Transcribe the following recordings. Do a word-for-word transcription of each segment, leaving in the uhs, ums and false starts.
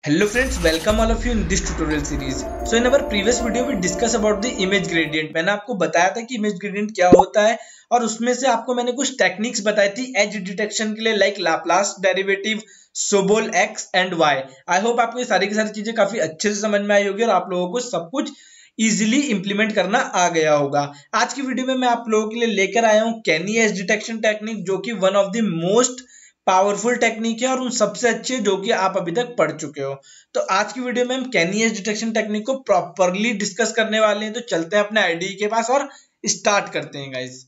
Hello friends, welcome all of you in this tutorial series. So in our previous video we discuss about the image gradient. मैंने आपको बताया था कि image gradient क्या होता है और उसमें से आपको मैंने कुछ टेक्निक्स बताई थी एज डिटेक्शन के लिए, like Laplace derivative, Sobel X and Y. I hope आपको ये सारी की सारी चीजें काफी अच्छे से समझ में आई होगी और आप लोगों को सब कुछ इजीली इंप्लीमेंट करना आ गया होगा. आज की वीडियो में मैं आप लोगों के लिए लेकर आया हूँ कैनी एज डिटेक्शन टेक्निक, जो कि one of the most powerful technique है और उन सबसे अच्छे जो कि आप अभी तक पढ़ चुके हो. तो आज की वीडियो में हम कैनी एज डिटेक्शन टेक्निक को प्रॉपरली डिस्कस करने वाले हैं. तो चलते हैं अपने आईडी के पास और स्टार्ट करते हैं guys.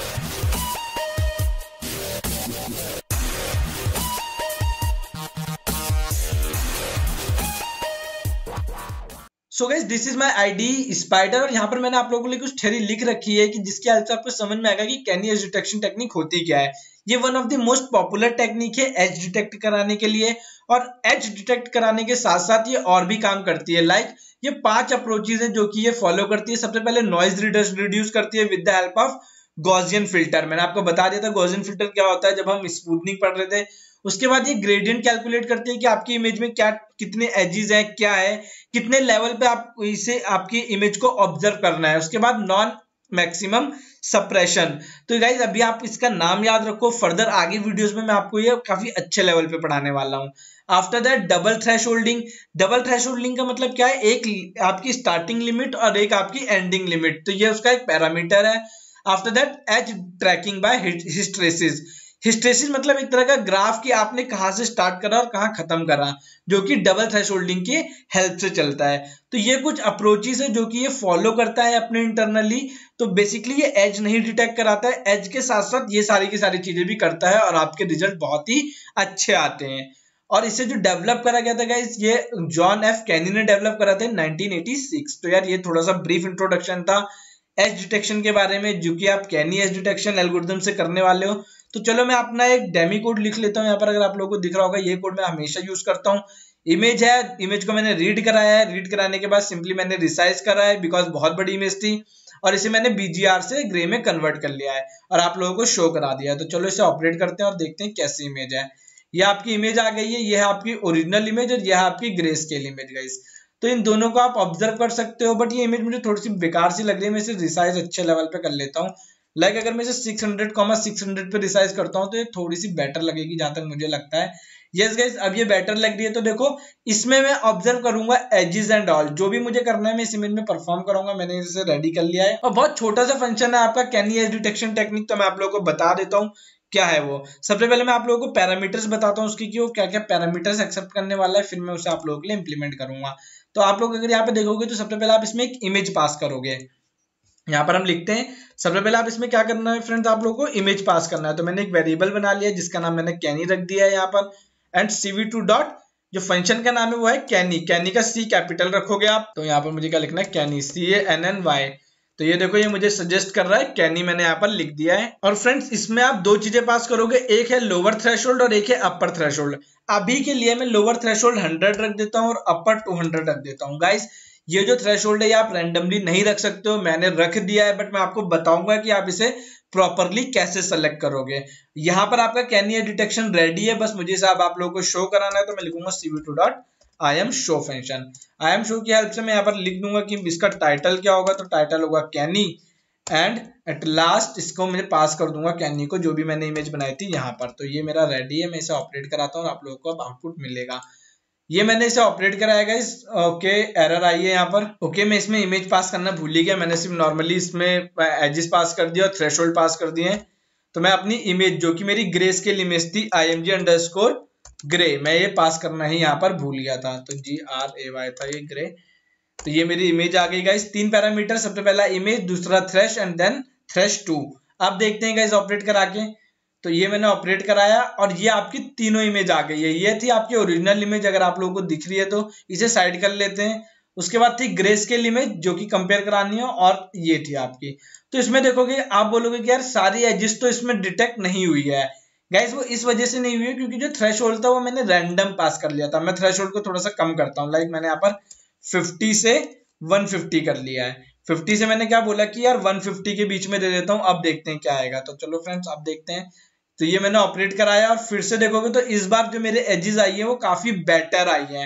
So guys, this is my IDE Spyder और यहाँ पर मैंने आप लोगों के लिए कुछ थ्योरी लिख रखी है कि जिसके हेल्प से आपको समझ में आएगा कि कैनी एज डिटेक्शन टेक्निक होती क्या है. ये one of the most popular technique है एज डिटेक्ट कराने के लिए, और एज डिटेक्ट कराने के साथ साथ ये और भी काम करती है. लाइक like, ये पांच अप्रोचेज है जो कि ये फॉलो करती है. सबसे पहले नॉइज रिड्यूस करती है with the help of Gaussian filter. मैंने आपको बता दिया था गॉसियन फिल्टर क्या होता है जब हम स्मूथनिंग पढ़ रहे थे. उसके बाद ये ग्रेडियंट कैलकुलेट करते हैं कि आपकी इमेज में क्या कितने एजेस हैं, क्या है, कितने लेवल पे आप इसे आपकी इमेज को ऑब्जर्व करना है. उसके बाद नॉन मैक्सिमम सप्रेशन. तो गाइज अभी आप इसका नाम याद रखो, फर्दर आगे वीडियोस में मैं आपको ये काफी अच्छे लेवल पे पढ़ाने वाला हूँ. After that double thresholding. Double thresholding का मतलब क्या है, एक आपकी स्टार्टिंग लिमिट और एक आपकी एंडिंग लिमिट. तो ये उसका एक पैरामीटर है. After that edge tracking by hysteresis. Hysteresis मतलब एक तरह का ग्राफ कि आपने कहां से स्टार्ट करा और कहां खत्म करा, जो कि डबल थ्रेशोल्डिंग की हेल्प से चलता है. तो ये कुछ अप्रोचेस है जो कि ये फॉलो करता है अपने इंटरनली. तो बेसिकली ये एज नहीं डिटेक्ट कराता है, एज के साथ साथ ये सारी की सारी चीजें भी करता है और आपके रिजल्ट बहुत ही अच्छे आते हैं. और इसे जो डेवलप करा गया था गाइस, ये जॉन एफ कैनी ने डेवलप करा था नाइनटीन एटी सिक्स. तो यार ये थोड़ा सा ब्रीफ इंट्रोडक्शन था एज डिटेक्शन के बारे में, जो कि आप कैनी एज डिटेक्शन एल्गोरिथम से करने वाले हो. तो चलो मैं अपना एक डेमी कोड लिख लेता हूँ यहाँ पर. अगर आप लोगों को दिख रहा होगा, ये कोड मैं हमेशा यूज करता हूँ. इमेज है, इमेज को मैंने रीड कराया है. रीड कराने के बाद सिंपली मैंने रिसाइज करा है बिकॉज बहुत बड़ी इमेज थी, और इसे मैंने बीजीआर से ग्रे में कन्वर्ट कर लिया है और आप लोगों को शो करा दिया है. तो चलो इसे ऑपरेट करते हैं और देखते हैं कैसी इमेज है. ये आपकी इमेज आ गई है, ये है आपकी ओरिजिनल इमेज और यह है आपकी ग्रे स्केल इमेज गाइस. तो इन दोनों को आप ऑब्जर्व कर सकते हो, बट ये इमेज मुझे थोड़ी सी बेकार सी लग रही है. मैं इसे रिसाइज अच्छे लेवल पे कर लेता हूँ. लाइक like अगर मैं इसे six hundred comma six hundred पे रिसाइज करता हूँ तो ये थोड़ी सी बेटर लगेगी जहां तक मुझे लगता है. यस गाइस, अब ये बेटर लग रही है. तो देखो इसमें मैं ऑब्जर्व करूंगा एजेस एंड ऑल, जो भी मुझे करना है मैं इस इमेज में परफॉर्म करूंगा. मैंने इसे रेडी कर लिया है और बहुत छोटा सा फंक्शन है आपका कैनी एज डिटेक्शन टेक्निक. तो मैं आप लोगों को बता देता हूँ क्या है वो. सबसे पहले मैं आप लोगों को पैरामीटर्स बताता हूँ उसकी कि वो क्या क्या पैरामीटर्स एक्सेप्ट करने वाला है, फिर मैं उसे आप लोगों के लिए इंप्लीमेंट करूंगा. तो आप लोग अगर यहाँ पे देखोगे तो सबसे पहले आप इसमें एक इमेज पास करोगे. यहाँ पर हम लिखते हैं, सबसे पहले आप इसमें क्या करना है फ्रेंड्स, आप लोगों को इमेज पास करना है. तो मैंने एक वेरिएबल बना लिया जिसका नाम मैंने कैनी रख दिया है यहाँ पर. एंड सीवी टू डॉट, जो फंक्शन का नाम है वो है कैनी. कैनी का सी कैपिटल रखोगे आप. तो यहाँ पर मुझे क्या लिखना है, Canny, C A N N Y. तो ये देखो ये मुझे सजेस्ट कर रहा है कैनी, मैंने यहाँ पर लिख दिया है. और फ्रेंड्स इसमें आप दो चीजें पास करोगे, एक है लोअर थ्रेशोल्ड और एक है अपर थ्रेशोल्ड. अभी के लिए मैं लोअर थ्रेशोल्ड हंड्रेड रख देता हूँ और अपर टू हंड्रेड रख देता हूँ. गाइस ये जो थ्रेशोल्ड है ये आप रैंडमली नहीं रख सकते हो, मैंने रख दिया है, बट मैं आपको बताऊंगा कि आप इसे प्रॉपरली कैसे सेलेक्ट करोगे. यहाँ पर आपका कैनी एज डिटेक्शन रेडी है, बस मुझे इसे अब आप लोगों को शो कराना है. तो मैं लिखूंगा CV two dot I M show function. I M show की हेल्प से मैं यहाँ पर लिख दूंगा कि इसका टाइटल क्या होगा. तो टाइटल होगा कैनी, एंड एट लास्ट इसको मैं पास कर दूंगा कैनी को, जो भी मैंने इमेज बनाई थी यहाँ पर. तो ये मेरा रेडी है, मैं इसे ऑपरेट कराता हूँ और आप लोगों को अब आउटपुट मिलेगा. ये मैंने इसे ऑपरेट कराया गाइस. ओके, एरर आई है यहाँ पर. ओके, मैं इसमें इमेज पास करना भूल ही गया. मैंने सिर्फ नॉर्मली इसमें एजेस पास कर दिया और थ्रेशोल्ड पास कर दिए. तो मैं अपनी इमेज जो कि मेरी ग्रे स्केल इमेज थी I M G underscore grey, मैं ये पास करना ही यहाँ पर भूल गया था. तो जी आर ए वाई था ये ग्रे. तो ये मेरी इमेज आ गई गाइस. तीन पैरामीटर, सबसे पहला इमेज, दूसरा thresh and then thresh two. अब देखते हैं गाइस ऑपरेट करा के. तो ये मैंने ऑपरेट कराया और ये आपकी तीनों इमेज आ गई है. ये थी आपकी ओरिजिनल इमेज, अगर आप लोगों को दिख रही है तो इसे साइड कर लेते हैं. उसके बाद थी ग्रे स्केल इमेज जो कि कंपेयर करानी है, और ये थी आपकी. तो इसमें देखोगे आप बोलोगे कि यार सारी एजेस तो इसमें डिटेक्ट नहीं हुई है. गाइस वो इस वजह से नहीं हुई है क्योंकि जो थ्रेशोल्ड था वो मैंने रैंडम पास कर लिया था. मैं थ्रेशोल्ड को थोड़ा सा कम करता हूँ. लाइक मैंने यहाँ पर फिफ्टी से वन फिफ्टी कर लिया है. फिफ्टी से मैंने क्या बोला कि यार वन फिफ्टी के बीच में दे देता हूँ. अब देखते हैं क्या आएगा. तो चलो फ्रेंड्स अब देखते हैं. तो ये मैंने ऑपरेट कराया और फिर से देखोगे तो इस बार जो मेरे एजेस आई है वो काफी बेटर आई है.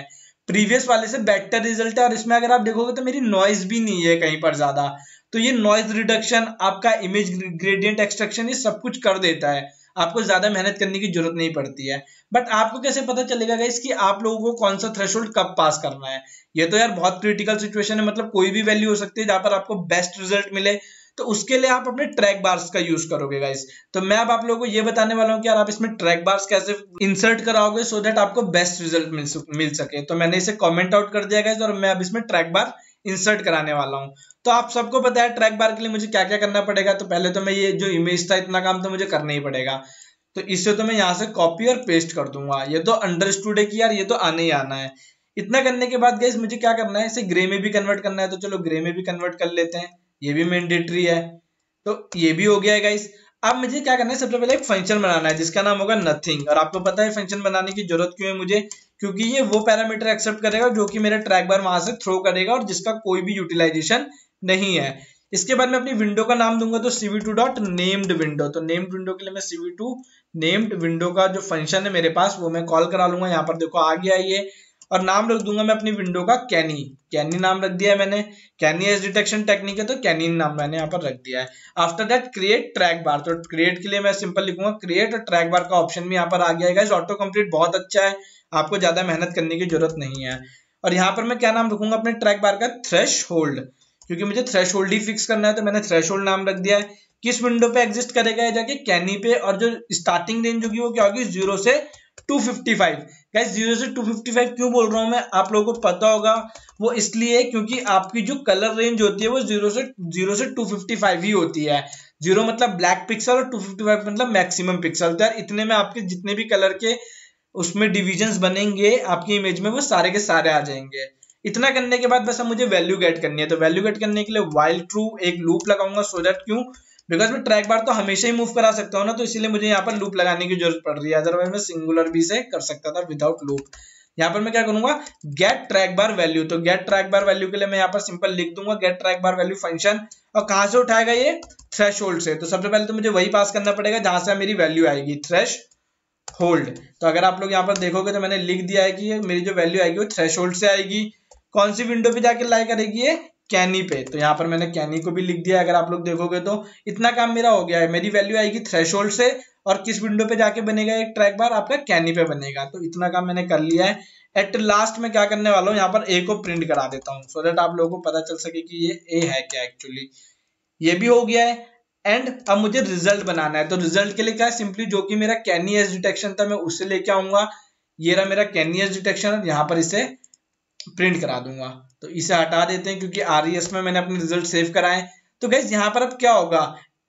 प्रीवियस वाले से बेटर रिजल्ट है। और इसमें अगर आप देखोगे तो मेरी नॉइज भी नहीं है कहीं पर ज्यादा, तो ये नॉइज रिडक्शन, आपका इमेज ग्रेडियंट एक्सट्रैक्शन, ये सब कुछ कर देता है, आपको ज्यादा मेहनत करने की जरूरत नहीं पड़ती है। बट आपको कैसे पता चलेगा गाइस कि आप लोगों को कौन सा थ्रेशोल्ड कब पास करना है? ये तो यार बहुत क्रिटिकल सिचुएशन है, मतलब कोई भी वैल्यू हो सकती है जहां पर आपको बेस्ट रिजल्ट मिले, तो उसके लिए आप अपने ट्रैक बार्स का यूज करोगे गाइस। तो मैं अब आप लोगों को ये बताने वाला हूँ कि यार आप इसमें ट्रैक बार्स कैसे इंसर्ट कराओगे सो दैट आपको बेस्ट रिजल्ट मिल मिल सके। तो मैंने इसे कमेंट आउट कर दिया गाइस, और मैं अब इसमें ट्रैक बार इंसर्ट कराने वाला हूँ। तो आप सबको पता है ट्रैक बार के लिए मुझे क्या क्या करना पड़ेगा। तो पहले तो मैं ये जो इमेज था, इतना काम तो मुझे करना ही पड़ेगा, तो इससे तो मैं यहाँ से कॉपी और पेस्ट कर दूंगा। ये तो अंडरस्टूड है कि यार ये तो आने ही आना है। इतना करने के बाद गाइस मुझे क्या करना है, इसे ग्रे में भी कन्वर्ट करना है, तो चलो ग्रे में भी कन्वर्ट कर लेते हैं, ये भी मैंडेटरी है। तो ये भी हो गया है गाइस। अब मुझे क्या करना है, सबसे पहले एक फंक्शन बनाना है जिसका नाम होगा नथिंग। और आपको पता है फंक्शन बनाने की जरूरत क्यों है मुझे, क्योंकि ये वो पैरामीटर एक्सेप्ट करेगा जो कि मेरा ट्रैक बार वहां से थ्रो करेगा और जिसका कोई भी यूटिलाइजेशन नहीं है। इसके बाद मैं अपनी विंडो का नाम दूंगा तो C V two dot named window. तो नेम्ड विंडो के लिए मैं C V two named window का जो फंक्शन है मेरे पास वो मैं कॉल करा लूंगा। यहाँ पर देखो आ गया ये, और नाम रख दूंगा मैं अपनी विंडो का कैनी। कैनी नाम रख दिया है मैंने, कैनी एज डिटेक्शन टेक्निक है तो कैनी नाम मैंने यहाँ पर रख दिया है। After that create track bar, तो क्रिएट के लिए मैं सिंपल लिखूंगा क्रिएट, और ट्रैक बार का ऑप्शन भी यहाँ पर आ गया है गाइस। ऑटो कंप्लीट बहुत अच्छा है, आपको ज्यादा मेहनत करने की जरूरत नहीं है। और यहाँ पर मैं क्या नाम रखूंगा अपने ट्रैक बार का, थ्रेश होल्ड, क्योंकि मुझे थ्रेश होल्ड ही फिक्स करना है तो मैंने थ्रेश होल्ड नाम रख दिया है। किस विंडो पे एग्जिस्ट करेगा है जाके, कैनी पे, और जो स्टार्टिंग रेंज होगी वो क्या होगी, जीरो से two fifty five. Guys zero से टू फिफ्टी फाइव क्यों बोल रहा हूं मैं, आप लोगों को पता होगा, वो इसलिए क्योंकि आपकी जो कलर रेंज होती है वो जीरो से जीरो से टू फिफ्टी फाइव ही होती है। जीरो मतलब ब्लैक पिक्सल और टू फिफ्टी फाइव मतलब मैक्सिमम पिक्सल। तो यार इतने में आपके जितने भी कलर के उसमें डिविजन्स बनेंगे आपकी इमेज में वो सारे के सारे आ जाएंगे। इतना करने के बाद बस अब मुझे वैल्यू गेट करनी है। तो वैल्यू गेट करने के लिए व्हाइल ट्रू एक लूप लगाऊंगा, सो दैट क्यों, बिकॉज मैं ट्रैक बार तो हमेशा ही मूव करा सकता हूँ ना, तो इसीलिए मुझे यहाँ पर लूप लगाने की जरूरत पड़ रही है। अदरवाइज मैं सिंगुलर भी से कर सकता था विदाउट लूप। यहाँ पर मैं क्या करूंगा, गेट ट्रैक बार वैल्यू। तो गेट ट्रैक बार वैल्यू के लिए मैं यहाँ पर सिंपल लिख दूंगा get track bar value function. और कहां से उठाएगा ये, थ्रेशोल्ड से। तो सबसे पहले तो मुझे वही पास करना पड़ेगा जहां से मेरी वैल्यू आएगी, थ्रेश होल्ड। तो अगर आप लोग यहाँ पर देखोगे तो मैंने लिख दिया है कि मेरी जो वैल्यू आएगी वो थ्रेशोल्ड से आएगी। कौन सी विंडो पे जाके लाई करेगी ये, कैनी पे। तो यहाँ पर मैंने कैनी को भी लिख दिया। अगर आप लोग देखोगे तो इतना काम मेरा हो गया है। मेरी वैल्यू आएगी थ्रेशोल्ड से, और किस विंडो पे जाके बनेगा एक ट्रैक बार, आपका कैनी पे बनेगा। तो इतना काम मैंने कर लिया है। एट लास्ट में क्या करने वाला हूँ, यहाँ पर ए को प्रिंट करा देता हूँ सो दैट आप लोगों को पता चल सके कि ये ए है क्या एक्चुअली। ये भी हो गया है। एंड अब मुझे रिजल्ट बनाना है। तो रिजल्ट के लिए क्या है, सिंपली जो कि मेरा कैनी एज डिटेक्शन था मैं उससे लेके आऊंगा। ये रहा मेरा कैनी एज डिटेक्शन, यहाँ पर इसे प्रिंट करा दूंगा। तो इसे हटा देते हैं क्योंकि आरईएस में मैंने अपने रिजल्ट सेव कराए। तो गाइस यहाँ पर अब क्या होगा,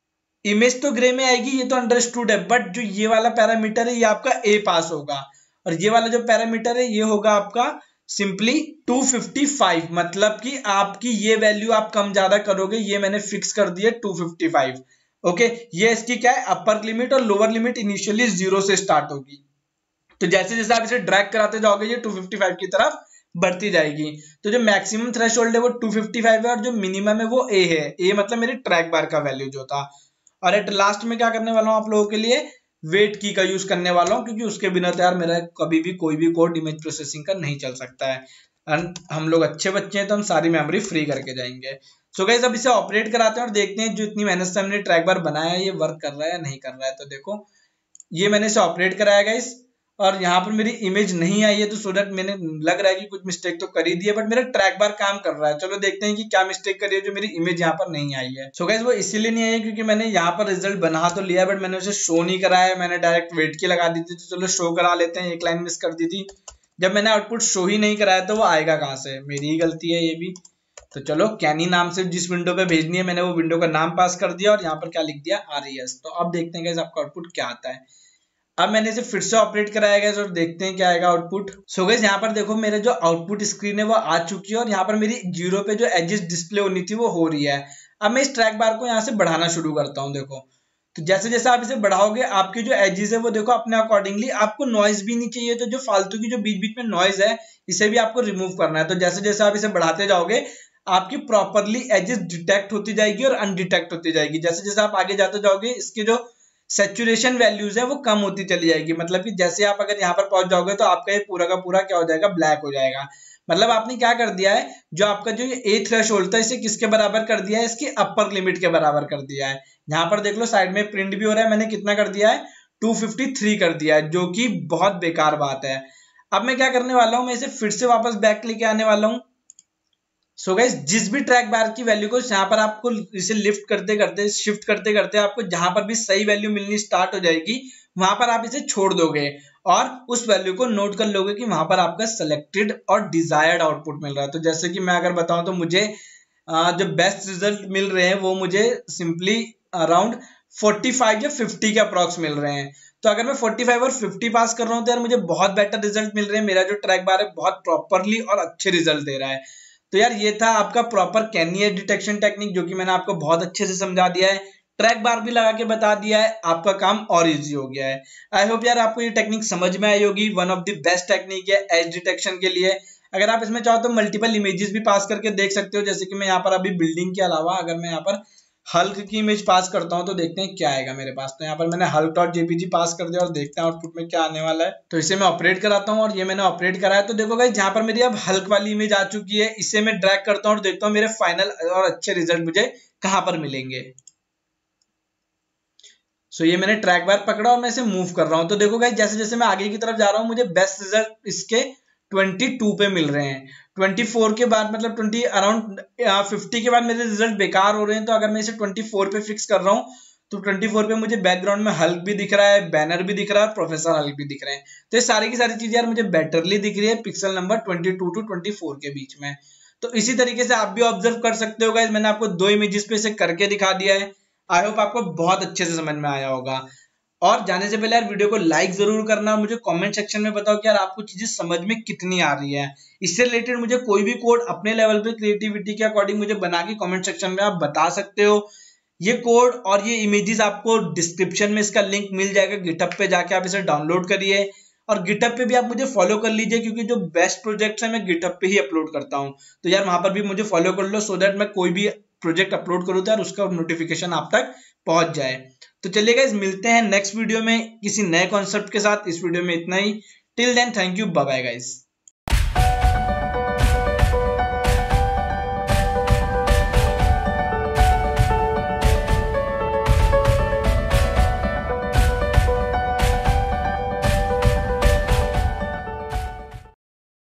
इमेज तो ग्रे में आएगी, ये तो अंडरस्टूड है, बट जो ये वाला पैरामीटर है ये आपका ए पास होगा, और ये वाला जो पैरामीटर है ये होगा आपका सिंपली टू फिफ्टी फाइव। मतलब कि आपकी ये वैल्यू आप कम ज्यादा करोगे, ये मैंने फिक्स कर दी है टू फिफ्टी फाइव। ओके, ये इसकी क्या है, अपर लिमिट, और लोअर लिमिट इनिशियली जीरो से स्टार्ट होगी। तो जैसे जैसे आप इसे ड्रैग कराते जाओगे ये टू फिफ्टी फाइव की तरफ बढ़ती जाएगी। तो जो मैक्सिमम थ्रेशोल्ड है वो टू फिफ्टी फाइव है, और जो मिनिमम है वो ए है। ए मतलब मेरे ट्रैक बार का वैल्यू जो था। और एट लास्ट में क्या करने वाला हूँ आप लोगों के लिए, वेट की का यूज करने वाला हूँ, क्योंकि उसके बिना तो यार मेरा कभी भी कोई भी कोड इमेज प्रोसेसिंग का नहीं चल सकता है। एंड हम लोग अच्छे बच्चे हैं तो हम सारी मेमोरी फ्री करके जाएंगे। सो गाइस अब इसे ऑपरेट कराते हैं और देखते हैं जो इतनी मेहनत से हमने ट्रैक बार बनाया है ये वर्क कर रहा है या नहीं कर रहा है। तो देखो ये मैंने इसे ऑपरेट कराया गाइस, और यहाँ पर मेरी इमेज नहीं आई है, तो सो दैट मैंने लग रहा है कि कुछ मिस्टेक तो कर ही दी है, बट मेरा ट्रैक बार काम कर रहा है। चलो देखते हैं कि क्या मिस्टेक करी है जो मेरी इमेज यहाँ पर नहीं आई है। सो गाइस वो इसीलिए नहीं आई है क्योंकि मैंने यहाँ पर रिजल्ट बना तो लिया, बट मैंने उसे शो नहीं कराया। मैंने डायरेक्ट वेट की लगा दी थी, तो चलो शो करा लेते हैं। एक लाइन मिस कर दी थी, जब मैंने आउटपुट शो ही नहीं कराया तो वो आएगा कहाँ से, मेरी ही गलती है ये भी। तो चलो कैनी नाम से जिस विंडो पे भेजनी है मैंने वो विंडो का नाम पास कर दिया, और यहाँ पर क्या लिख दिया, आरईएस। तो अब देखते हैं गाइस आपका आउटपुट क्या आता है। अब मैंने इसे फिर से ऑपरेट कराया गया और देखते हैं क्या आएगा आउटपुट। सो गाइस यहाँ पर देखो मेरे जो आउटपुट स्क्रीन है वो आ चुकी है, और यहाँ पर मेरी जीरो पे जो एजेस डिस्प्ले होनी थी वो हो रही है। अब मैं इस ट्रैक बार को यहाँ से बढ़ाना शुरू करता हूँ। देखो तो जैसे जैसे आप इसे बढ़ाओगे आपकी जो एजेस है वो देखो अपने अकॉर्डिंगली, आपको नॉइज भी नहीं चाहिए, तो जो फालतू की जो बीच बीच में नॉइज है इसे भी आपको रिमूव करना है। तो जैसे जैसे आप इसे बढ़ाते जाओगे आपकी प्रॉपरली एजेस डिटेक्ट होती जाएगी और अनडिटेक्ट होती जाएगी। जैसे जैसे आप आगे जाते जाओगे इसके जो सैचुरेशन वैल्यूज है वो कम होती चली जाएगी। मतलब कि जैसे आप अगर यहाँ पर पहुंच जाओगे तो आपका ये पूरा का पूरा क्या हो जाएगा, ब्लैक हो जाएगा। मतलब आपने क्या कर दिया है, जो आपका जो ए थ्रेशोल्ड था इसे किसके बराबर कर दिया है, इसकी अपर लिमिट के बराबर कर दिया है। यहाँ पर देख लो साइड में प्रिंट भी हो रहा है, मैंने कितना कर दिया है, टू फिफ्टी थ्री कर दिया है, जो कि बहुत बेकार बात है। अब मैं क्या करने वाला हूं, मैं इसे फिर से वापस बैक लेके आने वाला हूं। सो गाइस, जिस भी ट्रैक बार की वैल्यू को यहाँ पर आपको इसे लिफ्ट करते करते शिफ्ट करते करते आपको जहां पर भी सही वैल्यू मिलनी स्टार्ट हो जाएगी, वहां पर आप इसे छोड़ दोगे और उस वैल्यू को नोट कर लोगे कि वहां पर आपका सेलेक्टेड और डिजायर्ड आउटपुट मिल रहा है। तो जैसे कि मैं अगर बताऊं तो मुझे जो बेस्ट रिजल्ट मिल रहे हैं वो मुझे सिंपली अराउंड फोर्टी फाइव या फिफ्टी के अप्रॉक्स मिल रहे हैं। तो अगर मैं फोर्टी फाइव और फिफ्टी पास कर रहा हूं तो यार मुझे बहुत बेटर रिजल्ट मिल रहे हैं, मेरा जो ट्रैक बार है बहुत प्रॉपरली और अच्छे रिजल्ट दे रहा है। तो यार ये था आपका proper Canny edge detection technique, जो कि मैंने आपको बहुत अच्छे से समझा दिया है, ट्रैक बार भी लगा के बता दिया है, आपका काम और इजी हो गया है। आई होप यार आपको ये टेक्निक समझ में आई होगी। One of the best technique है एज डिटेक्शन के लिए। अगर आप इसमें चाहो तो मल्टीपल इमेजेस भी पास करके देख सकते हो, जैसे कि मैं यहाँ पर अभी बिल्डिंग के अलावा अगर मैं यहाँ पर हल्क की इमेज पास करता हूं तो देखते हैं क्या आएगा मेरे पास। तो यहाँ पर मैंने हल्क डॉट जेपीजी पास कर दिया और देखते हैं आउटपुट में क्या आने वाला है। तो इसे मैं ऑपरेट कराता हूँ और ये मैंने ऑपरेट कराया। तो देखो गाइस, जहां पर मेरी अब हल्क वाली इमेज आ चुकी है, इसे मैं ड्रैग करता हूँ और देखता हूँ मेरे फाइनल और अच्छे रिजल्ट मुझे कहां पर मिलेंगे। सो ये मैंने ट्रैक बार पकड़ा और मैं इसे मूव कर रहा हूँ। तो देखो गाइस, जैसे जैसे मैं आगे की तरफ जा रहा हूँ मुझे बेस्ट रिजल्ट इसके ट्वेंटी टू पे मिल रहे हैं। ट्वेंटी फोर के बाद मतलब ट्वेंटी अराउंड फिफ्टी के बाद मेरे रिजल्ट बेकार हो रहे हैं। तो अगर मैं इसे ट्वेंटी फोर पे फिक्स कर रहा हूँ तो ट्वेंटी फोर पे मुझे बैकग्राउंड में हल्क भी दिख रहा है, बैनर भी दिख रहा है और प्रोफेसर हल्क भी दिख रहे हैं। तो ये सारी की सारी चीजें यार मुझे बेटरली दिख रही है pixel number twenty two to twenty four के बीच में। तो इसी तरीके से आप भी ऑब्जर्व कर सकते हो गाइस, मैंने आपको दो इमेजेस पे इसे करके दिखा दिया है। आई होप आपको बहुत अच्छे से समझ में आया होगा। और जाने से पहले यार वीडियो को लाइक जरूर करना, मुझे कमेंट सेक्शन में बताओ कि यार आपको चीजें समझ में कितनी आ रही है। इससे रिलेटेड मुझे कोई भी कोड अपने लेवल पे क्रिएटिविटी के अकॉर्डिंग मुझे बना के कमेंट सेक्शन में आप बता सकते हो। ये कोड और ये इमेजेस आपको डिस्क्रिप्शन में इसका लिंक मिल जाएगा, गिटहब पे जाके आप इसे डाउनलोड करिए और गिटहब पे भी आप मुझे फॉलो कर लीजिए, क्योंकि जो बेस्ट प्रोजेक्ट्स है मैं गिटहब पे ही अपलोड करता हूँ। तो यार वहां पर भी मुझे फॉलो कर लो, सो दैट मैं कोई भी प्रोजेक्ट अपलोड करूँ तो यार उसका नोटिफिकेशन आप तक पहुंच जाए। तो चलिए गाइस, मिलते हैं नेक्स्ट वीडियो में किसी नए कॉन्सेप्ट के साथ। इस वीडियो में इतना ही। Till then, thank you, bye bye guys.